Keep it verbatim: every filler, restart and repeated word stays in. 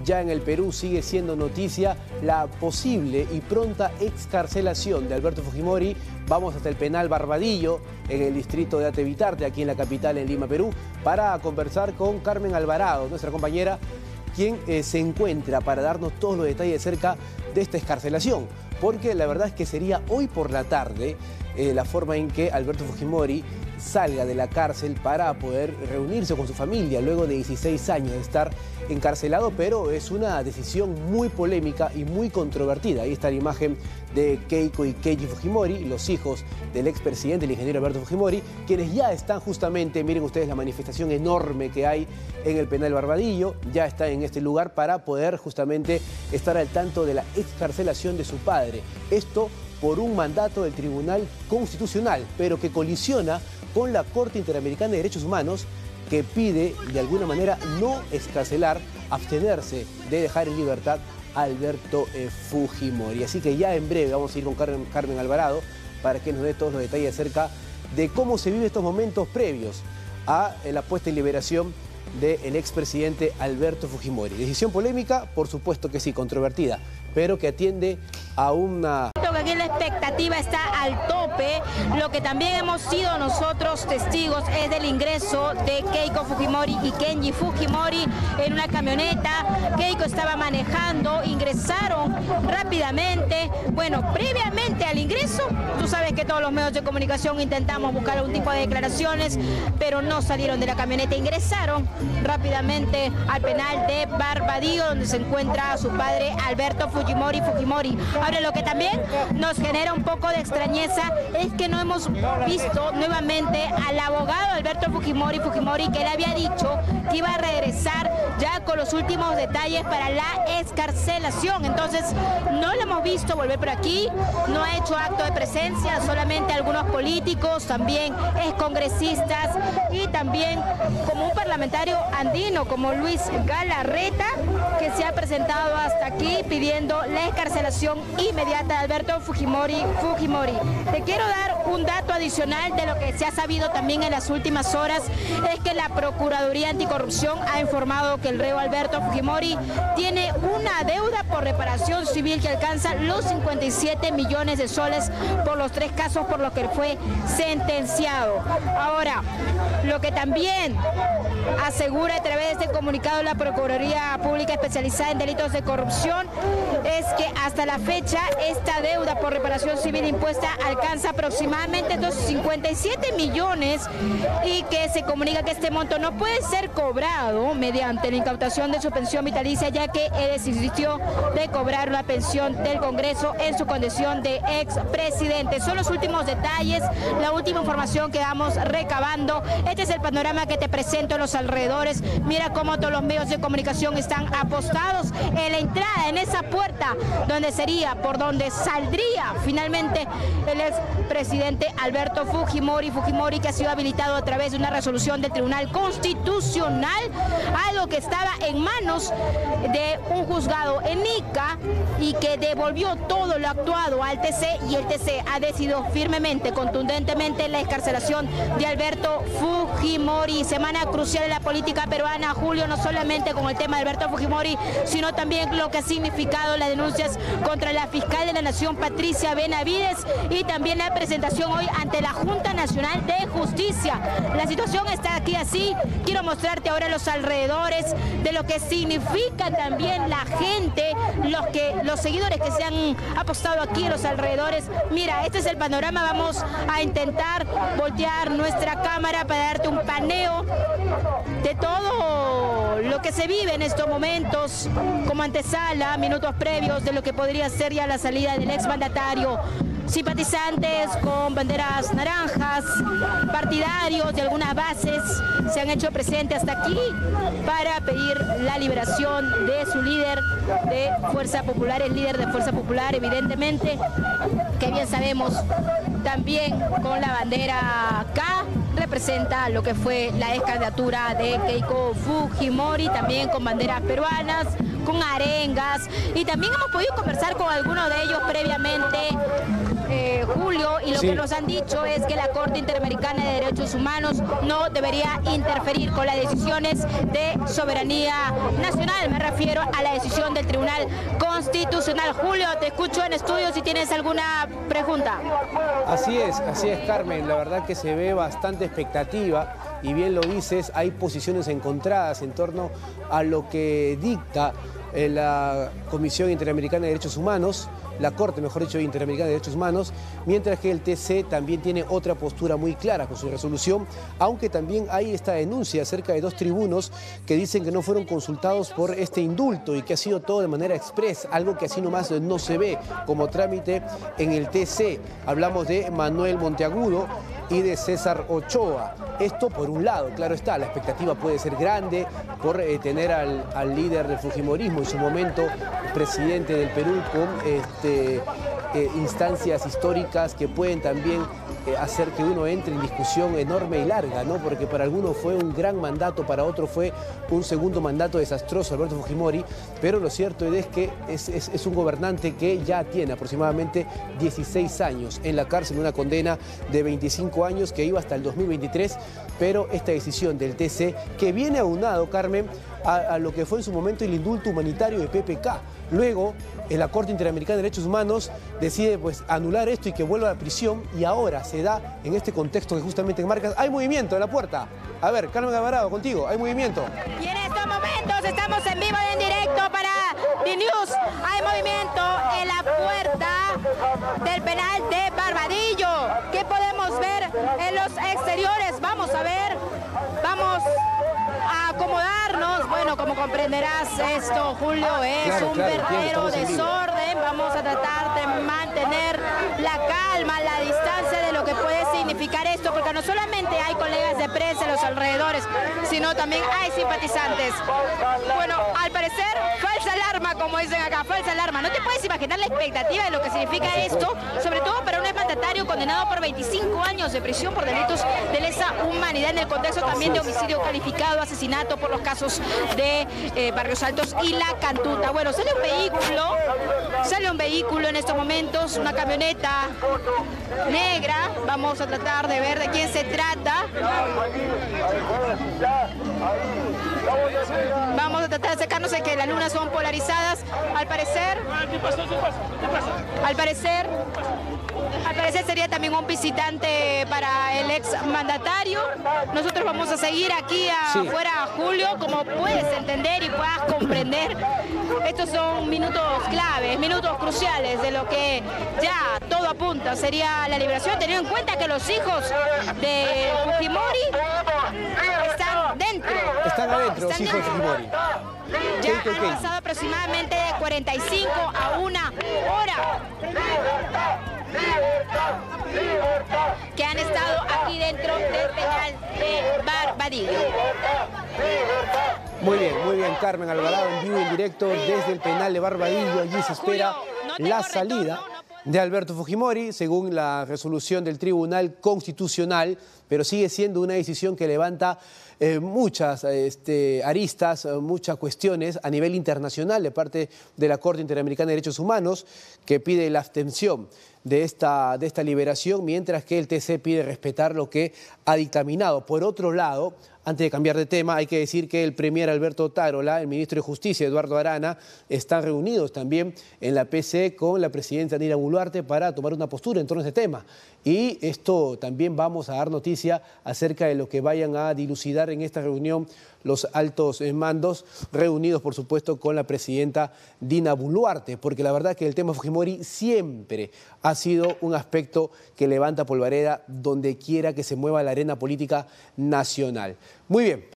ya en el Perú sigue siendo noticia la posible y pronta excarcelación de Alberto Fujimori. Vamos hasta el penal Barbadillo, en el distrito de Atevitarte, aquí en la capital, en Lima, Perú, para conversar con Carmen Alvarado, nuestra compañera, quien eh, se encuentra para darnos todos los detalles acerca de esta excarcelación. Porque la verdad es que sería hoy por la tarde eh, la forma en que Alberto Fujimori salga de la cárcel para poder reunirse con su familia luego de dieciséis años de estar encarcelado, pero es una decisión muy polémica y muy controvertida. Ahí está la imagen de Keiko y Keiji Fujimori, los hijos del expresidente, el ingeniero Alberto Fujimori, quienes ya están justamente, miren ustedes la manifestación enorme que hay en el penal Barbadillo, ya está en este lugar para poder justamente estar al tanto de la excarcelación de su padre. Esto por un mandato del Tribunal Constitucional, pero que colisiona con la Corte Interamericana de Derechos Humanos, que pide de alguna manera no excarcelar, abstenerse de dejar en libertad a Alberto eh, Fujimori. Así que ya en breve vamos a ir con Carmen, Carmen Alvarado para que nos dé todos los detalles acerca de cómo se viven estos momentos previos a eh, la puesta en liberación del expresidente Alberto Fujimori. Decisión polémica, por supuesto que sí, controvertida, pero que atiende a una... Aquí la expectativa está al tope. Lo que también hemos sido nosotros testigos es del ingreso de Keiko Fujimori y Kenji Fujimori en una camioneta. Keiko estaba manejando, ingresaron rápidamente. Bueno, previamente al ingreso, tú sabes que todos los medios de comunicación intentamos buscar algún tipo de declaraciones, pero no salieron de la camioneta. Ingresaron rápidamente al penal de Barbadillo, donde se encuentra su padre Alberto Fujimori Fujimori. Ahora, lo que también nos genera un poco de extrañeza es que no hemos visto nuevamente al abogado Alberto Fujimori Fujimori, que le había dicho que iba a regresar ya con los últimos detalles para la excarcelación. Entonces no lo hemos visto volver por aquí, no ha hecho acto de presencia, solamente algunos políticos, también excongresistas y también como un parlamentario andino como Luis Galarreta, que se ha presentado hasta aquí pidiendo la excarcelación inmediata de Alberto Fujimori Fujimori. Te quiero dar un dato adicional de lo que se ha sabido también en las últimas horas, es que la Procuraduría Anticorrupción ha informado que el reo Alberto Fujimori tiene una deuda por reparación civil que alcanza los cincuenta y siete millones de soles por los tres casos por los que fue sentenciado. Ahora, lo que también asegura a través de este comunicado la Procuraduría Pública Especializada en Delitos de Corrupción es que hasta la fecha esta deuda por reparación civil impuesta alcanza aproximadamente estos cincuenta y siete millones y que se comunica que este monto no puede ser cobrado mediante la incautación de su pensión vitalicia, ya que él desistió de cobrar una pensión del Congreso en su condición de expresidente. Son los últimos detalles, la última información que vamos recabando. Este es el panorama que te presento en los alrededores. Mira cómo todos los medios de comunicación están apostados en la entrada, en esa puerta donde sería por donde saldría finalmente el expresidente Alberto Fujimori Fujimori, que ha sido habilitado a través de una resolución del Tribunal Constitucional, algo que estaba en manos de un juzgado en Ica y que devolvió todo lo actuado al T C, y el T C ha decidido firmemente, contundentemente la excarcelación de Alberto Fujimori. Semana crucial en la política peruana, Julio, no solamente con el tema de Alberto Fujimori, sino también lo que ha significado las denuncias contra la fiscal de la Nación, Patricia Benavides, y también la presentación hoy ante la Junta Nacional de Justicia. La situación está aquí así. Quiero mostrarte ahora los alrededores de lo que significa también la gente, los que los seguidores que se han apostado aquí en los alrededores. Mira, este es el panorama. Vamos a intentar voltear nuestra cámara para darte un paneo de todo lo que se vive en estos momentos como antesala, minutos previos de lo que podría ser ya la salida del exmandatario. Simpatizantes con banderas naranjas, partidarios de algunas bases se han hecho presentes hasta aquí para pedir la liberación de su líder de Fuerza Popular, el líder de Fuerza Popular, evidentemente, que bien sabemos también con la bandera K, representa lo que fue la ex candidatura de Keiko Fujimori, también con banderas peruanas, con arengas, y también hemos podido conversar con algunos de ellos previamente, eh, Julio, y lo sí. que nos han dicho es que la Corte Interamericana de Derechos Humanos no debería interferir con las decisiones de soberanía nacional. Me refiero a la decisión del Tribunal Constitucional. Julio, te escucho en estudio si tienes alguna pregunta. Así es, así es, Carmen. La verdad que se ve bastante expectativa y bien lo dices, hay posiciones encontradas en torno a lo que dicta la Comisión Interamericana de Derechos Humanos, la Corte, mejor dicho, Interamericana de Derechos Humanos, mientras que el T C también tiene otra postura muy clara con su resolución, aunque también hay esta denuncia acerca de dos tribunos que dicen que no fueron consultados por este indulto y que ha sido todo de manera express, algo que así nomás no se ve como trámite en el T C. Hablamos de Manuel Monteagudo y de César Ochoa. Esto por un lado, claro está, la expectativa puede ser grande por eh, tener al, al líder del fujimorismo, en su momento presidente del Perú, con este, eh, instancias históricas que pueden también eh, hacer que uno entre en discusión enorme y larga, ¿no? Porque para algunos fue un gran mandato, para otros fue un segundo mandato desastroso, Alberto Fujimori, pero lo cierto es que es, es, es un gobernante que ya tiene aproximadamente dieciséis años en la cárcel, una condena de veinticinco años que iba hasta el dos mil veintitrés, pero esta decisión del T C, que viene aunado, Carmen, a, a lo que fue en su momento el indulto humanitario de P P K. Luego, en la Corte Interamericana de Derechos Humanos decide pues, anular esto y que vuelva a la prisión, y ahora se da en este contexto que justamente enmarcas. Hay movimiento en la puerta. A ver, Carmen Alvarado, contigo, hay movimiento. Y en estos momentos estamos en vivo y en directo para The News. Hay movimiento en la puerta del penal de Barbadillo. ¿Qué podemos ver en los exteriores? Vamos a ver, vamos a acomodarnos. Bueno, como comprenderás, esto, Julio, es claro, un claro, verdadero desorden. Vamos a tratar de mantener la calma, la distancia de lo que puede significar esto, porque no solamente hay colegas de prensa en los alrededores, sino también hay simpatizantes. Bueno, al parecer, falsa alarma, como dicen acá, falsa alarma. No te puedes imaginar la expectativa de lo que significa esto, sobre todo para un mandatario condenado por veinticinco años de prisión por delitos de lesa humanidad, en el contexto también de homicidio calificado, asesinato por los casos de eh, Barrios Altos y La Cantuta. Bueno, sale un vehículo, sale un vehículo en estos momentos, una camioneta negra. Vamos a tratar de ver de quién se trata. Vamos a tratar de acercarnos a que las lunas son polarizadas. Al parecer, al parecer, al parecer sería también un visitante para el ex mandatario. Nosotros vamos a seguir aquí afuera, sí. Julio, como puedes entender y puedas comprender. Estos son minutos claves, minutos cruciales de lo que ya todo apunta sería la liberación, teniendo en cuenta que los hijos de Fujimori están dentro. Están adentro, están los hijos de Fujimori. Ya han okay. pasado aproximadamente de cuarenta y cinco a una hora que han estado aquí dentro del penal de Barbadillo. Muy bien, muy bien, Carmen Alvarado, en vivo y en directo desde el penal de Barbadillo. Allí se espera la salida de Alberto Fujimori, según la resolución del Tribunal Constitucional, pero sigue siendo una decisión que levanta eh, muchas este, aristas, muchas cuestiones a nivel internacional de parte de la Corte Interamericana de Derechos Humanos, que pide la abstención de esta, de esta liberación, mientras que el T C pide respetar lo que ha dictaminado. Por otro lado, antes de cambiar de tema, hay que decir que el premier Alberto Tarola, el ministro de Justicia Eduardo Arana, están reunidos también en la P C con la presidenta Dina Boluarte para tomar una postura en torno a este tema. Y esto también vamos a dar noticia acerca de lo que vayan a dilucidar en esta reunión los altos mandos, reunidos por supuesto con la presidenta Dina Boluarte, porque la verdad que el tema Fujimori siempre ha sido un aspecto que levanta polvareda donde quiera que se mueva la arena política nacional. Muy bien.